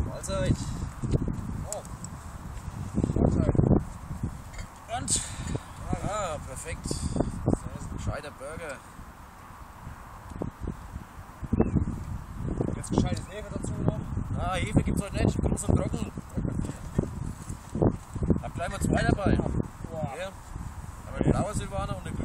Mahlzeit. Oh. Mahlzeit. Und? Ah, perfekt. Das ist ein gescheiter Burger. Jetzt gescheites Hefe dazu noch. Ah, Hefe gibt's heute nicht. Groß und trocken. Hab gleich mal zwei dabei. Boah. Ja. Aber ein blauer Silvaner und eine